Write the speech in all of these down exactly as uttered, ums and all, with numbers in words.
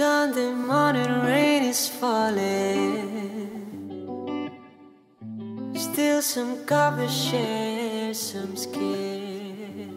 Sunday morning, rain is falling. Still some covers share some skin.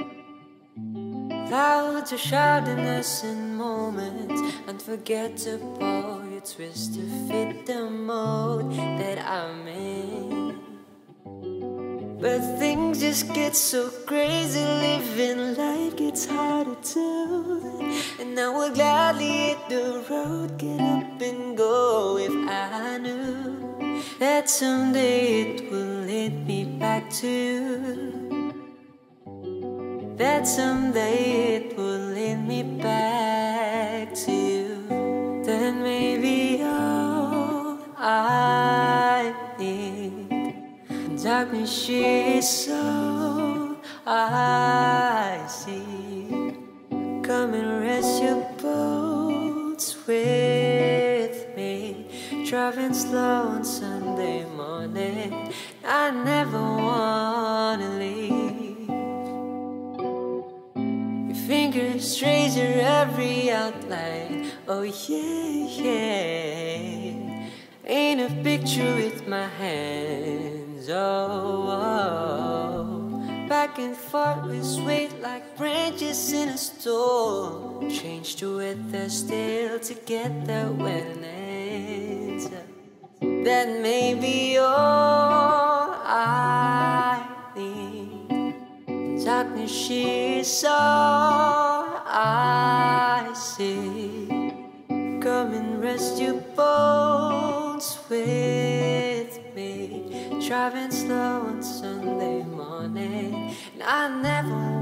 Clouds are shrouding us in moments unforgettable. You twist to fit the mode that I'm in. But things just get so crazy, living life gets harder too. And I would gladly hit the road, get up and go if I knew that someday it will lead me back to you. That someday it will lead me back to you. Then maybe all I need, darkness she is so I see. Come and rest your boats with me, driving slow on Sunday morning. I never wanna leave. Your fingers trace your every outline. Oh yeah, yeah. Ain't a picture with my hands. Oh, oh. Back and forth we sway like branches in a storm. Change to weather still to get the wetness. That may be all I need. Darkness she is all I see. Come and rest your bones with me, driving slow on Sunday morning. And I never